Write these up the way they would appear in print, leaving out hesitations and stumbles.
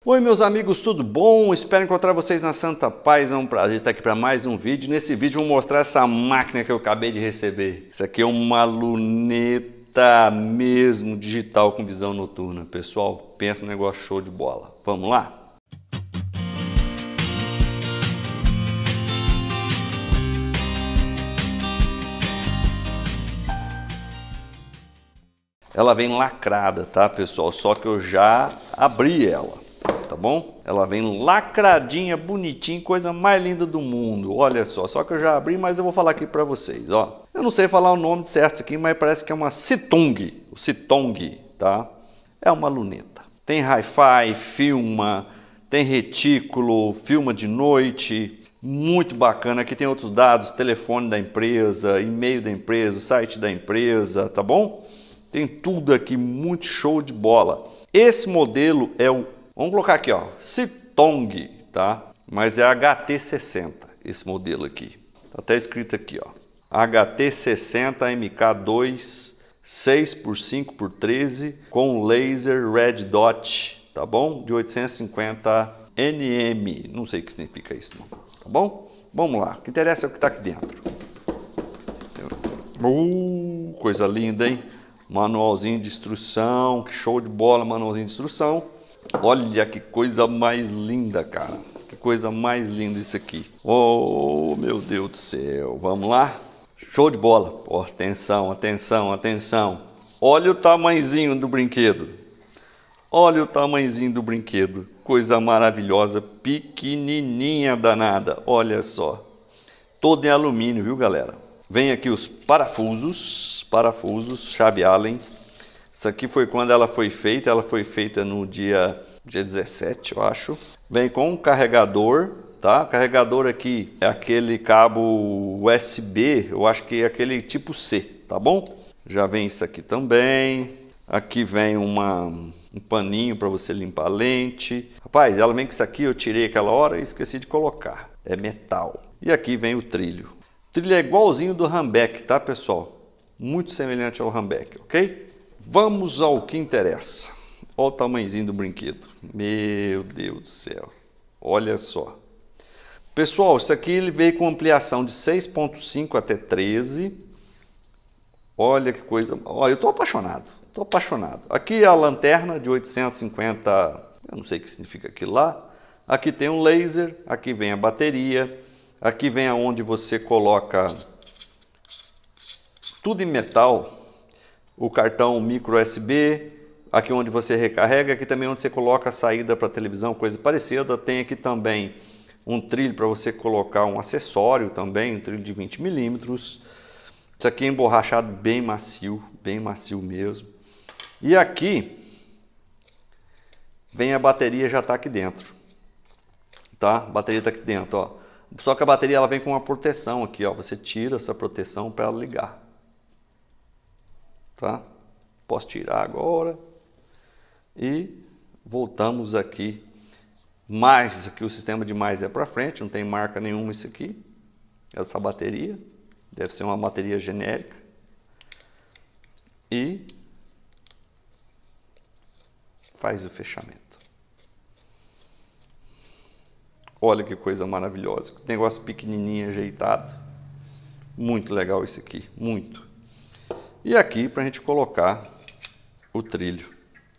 Oi meus amigos, tudo bom? Espero encontrar vocês na santa paz, é um prazer estar aqui para mais um vídeo. Nesse vídeo eu vou mostrar essa máquina que eu acabei de receber. Isso aqui é uma luneta mesmo digital com visão noturna. Pessoal, pensa no negócio show de bola. Vamos lá? Ela vem lacrada, tá pessoal? Só que eu já abri ela. Tá bom? Ela vem lacradinha, bonitinha, coisa mais linda do mundo. Olha só que eu já abri, mas eu vou falar aqui pra vocês, ó. Eu não sei falar o nome certo aqui, mas parece que é uma Sitong, o Sitong, tá? É uma luneta. Tem hi-fi, filma, tem retículo, filma de noite, muito bacana. Aqui tem outros dados, telefone da empresa, e-mail da empresa, site da empresa, tá bom? Tem tudo aqui, muito show de bola. Esse modelo é o vamos colocar aqui, ó, Sitong, tá? Mas é HT60, esse modelo aqui. Tá até escrito aqui, ó. HT60 MK2 6x5x13 com laser Red Dot, tá bom? De 850 nm. Não sei o que significa isso, não. Tá bom? Vamos lá. O que interessa é o que tá aqui dentro. Coisa linda, hein? Manualzinho de instrução, que show de bola, manualzinho de instrução. Olha que coisa mais linda, cara. Que coisa mais linda isso aqui. Oh, meu Deus do céu. Vamos lá? Show de bola. Oh, atenção, atenção, atenção. Olha o tamanhozinho do brinquedo. Olha o tamanhozinho do brinquedo. Coisa maravilhosa. Pequenininha danada. Olha só. Todo em alumínio, viu, galera? Vem aqui os parafusos. Parafusos, chave Allen. Isso aqui foi quando ela foi feita no dia 17, eu acho. Vem com um carregador, tá? O carregador aqui é aquele cabo USB, eu acho que é aquele tipo C, tá bom? Já vem isso aqui também. Aqui vem um paninho para você limpar a lente. Rapaz, ela vem com isso aqui, eu tirei aquela hora e esqueci de colocar. É metal. E aqui vem o trilho. O trilho é igualzinho do Rambeck, tá, pessoal? Muito semelhante ao Rambeck, ok? Vamos ao que interessa. Olha o tamanhozinho do brinquedo. Meu Deus do céu. Olha só. Pessoal, isso aqui ele veio com ampliação de 6.5 até 13. Olha que coisa. Olha, eu estou apaixonado. Estou apaixonado. Aqui a lanterna de 850. Eu não sei o que significa aquilo lá. Aqui tem um laser. Aqui vem a bateria. Aqui vem aonde você coloca tudo em metal. O cartão micro USB, aqui onde você recarrega, aqui também onde você coloca a saída para televisão, coisa parecida. Tem aqui também um trilho para você colocar um acessório também, um trilho de 20 milímetros. Isso aqui é emborrachado bem macio mesmo. E aqui vem a bateria, já está aqui dentro, tá? A bateria está aqui dentro, ó. Só que a bateria ela vem com uma proteção aqui, ó. Você tira essa proteção para ela ligar. Tá? Posso tirar agora e voltamos aqui. Mais aqui, o sistema de mais é para frente, não tem marca nenhuma isso aqui. Essa bateria deve ser uma bateria genérica e faz o fechamento. Olha que coisa maravilhosa, negócio pequenininho ajeitado, muito legal isso aqui, muito. E aqui para a gente colocar o trilho.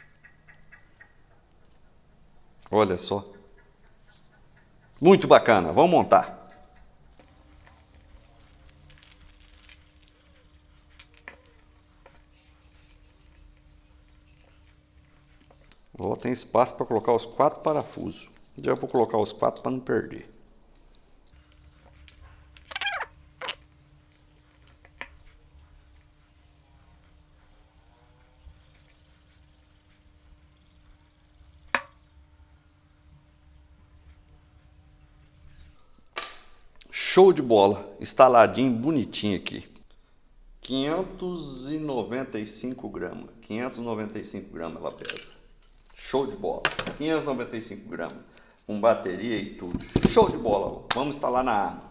Olha só. Muito bacana. Vamos montar. Ó, tem espaço para colocar os 4 parafusos. Já vou colocar os 4 para não perder. Show de bola, instaladinho, bonitinho aqui. 595 gramas, 595 gramas ela pesa. Show de bola, 595 gramas, com bateria e tudo. Show de bola, vamos instalar na arma.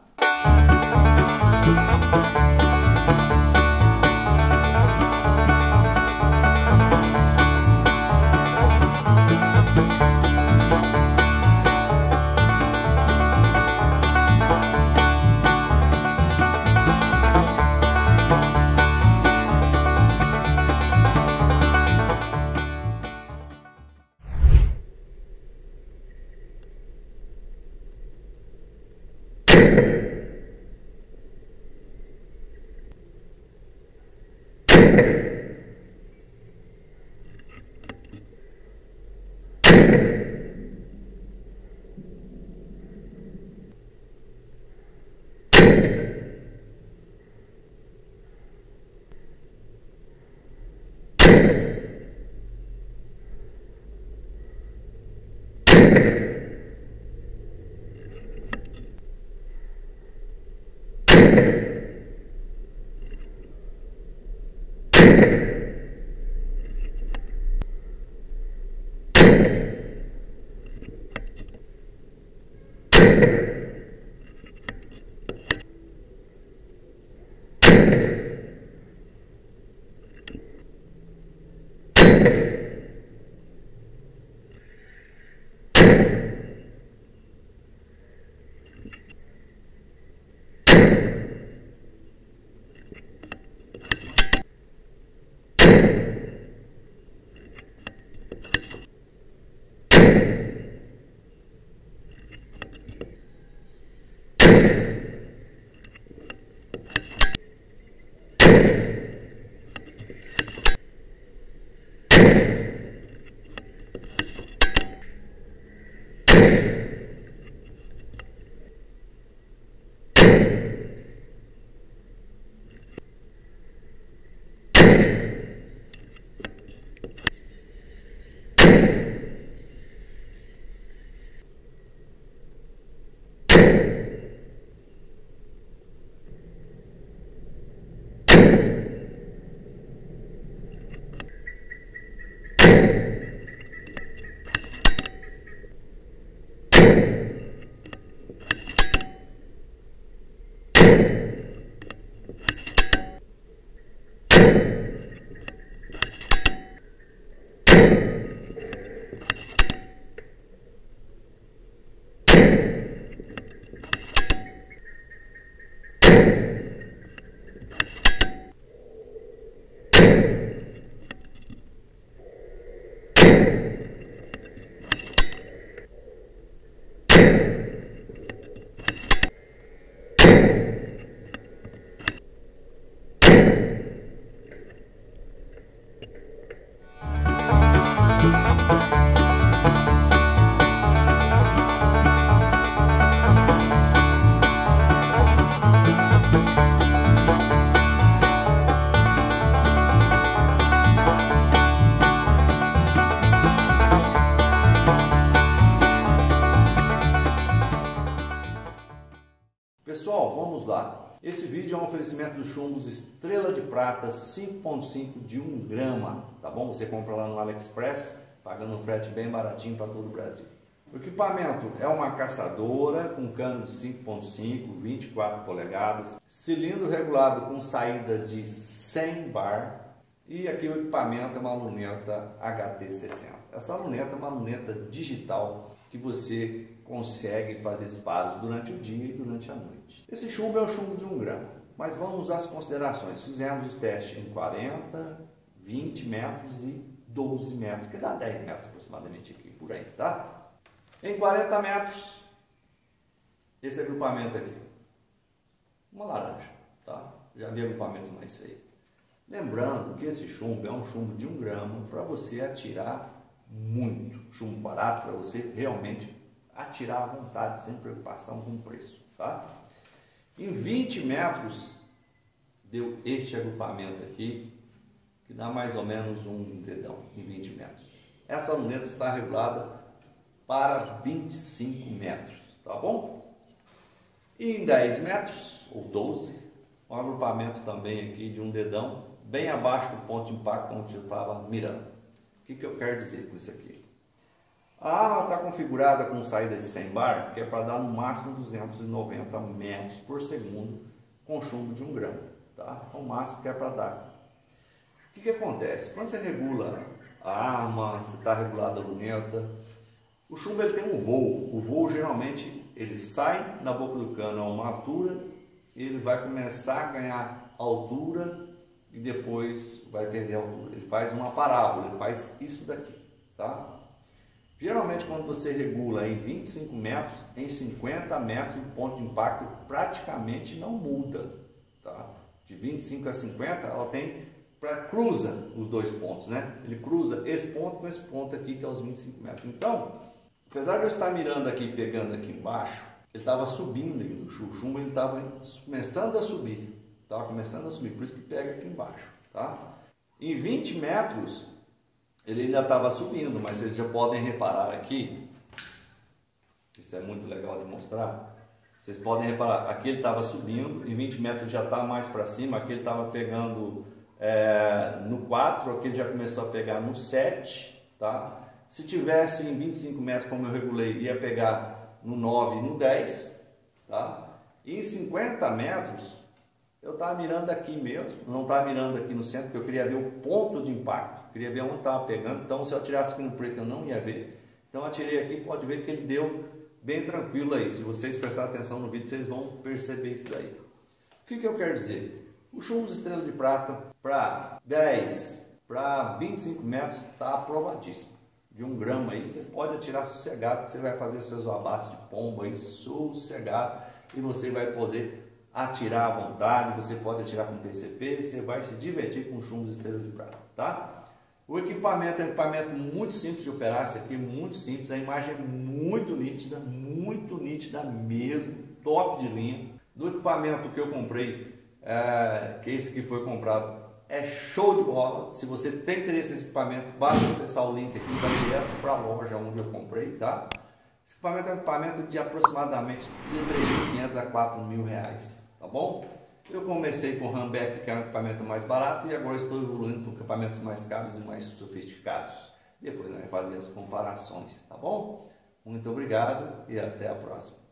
Pessoal, vamos lá. Esse vídeo é um oferecimento dos chumbos Estrela de Prata 5.5 de 1 grama, tá bom? Você compra lá no AliExpress, pagando um frete bem baratinho para todo o Brasil. O equipamento é uma caçadora com cano de 5.5, 24 polegadas, cilindro regulado com saída de 100 bar e aqui o equipamento é uma luneta HT60. Essa luneta é uma luneta digital que você consegue fazer disparos durante o dia e durante a noite. Esse chumbo é um chumbo de 1 grama, mas vamos às considerações. Fizemos o teste em 40, 20 metros e 12 metros, que dá 10 metros aproximadamente aqui, por aí, tá? Em 40 metros, esse agrupamento aqui, uma laranja, tá? Já vi agrupamentos mais feios. Lembrando que esse chumbo é um chumbo de 1 grama para você atirar muito. Chumbo barato para você realmente atirar à vontade, sem preocupação com o preço, tá? Em 20 metros, deu este agrupamento aqui, que dá mais ou menos um dedão em 20 metros. Essa luneta está regulada para 25 metros, tá bom? E em 10 metros, ou 12, um agrupamento também aqui de um dedão, bem abaixo do ponto de impacto onde eu estava mirando. O que eu quero dizer com isso aqui? A arma está configurada com saída de 100 bar, que é para dar no máximo 290 metros por segundo com chumbo de 1 grama, tá? É o máximo que é para dar. O que acontece? Quando você regula a arma, você está regulada a luneta, o chumbo ele tem um voo. O voo geralmente ele sai na boca do cano a uma altura, ele vai começar a ganhar altura e depois vai perder altura. Ele faz uma parábola, ele faz isso daqui, tá? Geralmente quando você regula em 25 metros, em 50 metros o ponto de impacto praticamente não muda, tá? De 25 a 50 ela cruza os dois pontos, né? Ele cruza esse ponto com esse ponto aqui que é os 25 metros. Então, apesar de eu estar mirando aqui, pegando aqui embaixo, ele estava subindo ainda, o chumbo ele estava começando a subir, por isso que pega aqui embaixo, tá? Em 20 metros ele ainda estava subindo, mas vocês já podem reparar aqui, isso é muito legal de mostrar, vocês podem reparar, aqui ele estava subindo, em 20 metros ele já está mais para cima, aqui ele estava pegando no 4, aqui ele já começou a pegar no 7, tá? Se tivesse em 25 metros, como eu regulei, ia pegar no 9 e no 10, tá? E em 50 metros, eu estava mirando aqui mesmo, não estava mirando aqui no centro, porque eu queria ver o ponto de impacto, queria ver onde estava pegando, então se eu atirasse aqui no preto eu não ia ver. Então eu atirei aqui, pode ver que ele deu bem tranquilo aí, se vocês prestarem atenção no vídeo, vocês vão perceber isso daí. O que eu quero dizer? O chumbo estrela de prata para 10, para 25 metros está aprovadíssimo. De 1 grama aí, você pode atirar sossegado, que você vai fazer seus abates de pombo aí sossegado e você vai poder atirar à vontade, você pode atirar com PCP, você vai se divertir com chumbos estrelas de prata, tá? O equipamento é um equipamento muito simples de operar, esse aqui é muito simples, a imagem é muito nítida mesmo, top de linha. Do equipamento que eu comprei, que esse que foi comprado, é show de bola. Se você tem interesse nesse equipamento, basta acessar o link aqui e vai direto para a loja onde eu comprei, tá? Esse equipamento é um equipamento de aproximadamente de R$ 3.500 a R$ 4.000, tá bom? Eu comecei com o Rambeck, que é um equipamento mais barato, e agora estou evoluindo para equipamentos mais caros e mais sofisticados. Depois nós vamos fazer as comparações, tá bom? Muito obrigado e até a próxima.